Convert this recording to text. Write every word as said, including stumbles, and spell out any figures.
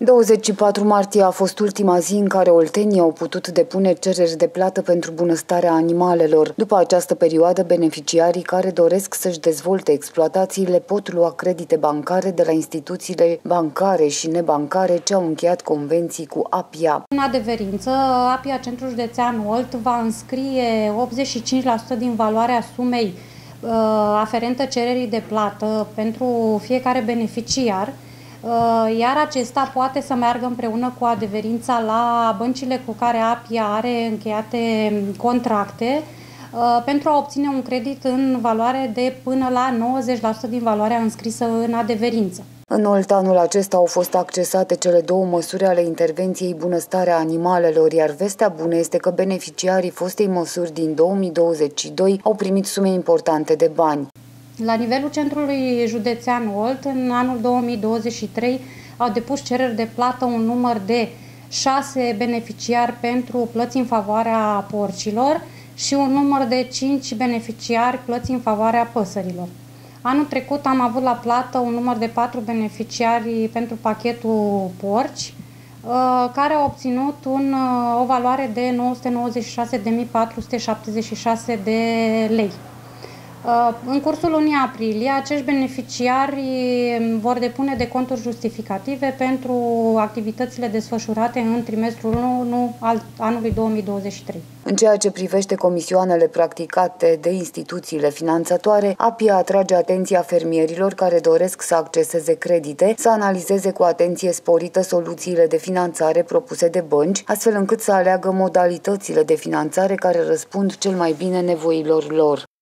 douăzeci și patru martie a fost ultima zi în care oltenii au putut depune cereri de plată pentru bunăstarea animalelor. După această perioadă, beneficiarii care doresc să-și dezvolte exploatațiile pot lua credite bancare de la instituțiile bancare și nebancare ce au încheiat convenții cu APIA. În adeverință, APIA Centrul Județean Olt va înscrie optzeci și cinci la sută din valoarea sumei uh, aferentă cererii de plată pentru fiecare beneficiar, iar acesta poate să meargă împreună cu adeverința la băncile cu care APIA are încheiate contracte pentru a obține un credit în valoare de până la nouăzeci la sută din valoarea înscrisă în adeverință. În Olt anul acesta au fost accesate cele două măsuri ale intervenției bunăstarea animalelor, iar vestea bună este că beneficiarii fostei măsuri din două mii douăzeci și doi au primit sume importante de bani. La nivelul Centrului Județean Olt, în anul două mii douăzeci și trei, au depus cereri de plată un număr de șase beneficiari pentru plăți în favoarea porcilor și un număr de cinci beneficiari plăți în favoarea păsărilor. Anul trecut am avut la plată un număr de patru beneficiari pentru pachetul porci, care au obținut un, o valoare de nouă sute nouăzeci și șase de mii patru sute șaptezeci și șase de lei. În cursul lunii aprilie, acești beneficiari vor depune deconturi justificative pentru activitățile desfășurate în trimestrul unu al anului două mii douăzeci și trei. În ceea ce privește comisioanele practicate de instituțiile finanțatoare, APIA atrage atenția fermierilor care doresc să acceseze credite, să analizeze cu atenție sporită soluțiile de finanțare propuse de bănci, astfel încât să aleagă modalitățile de finanțare care răspund cel mai bine nevoilor lor.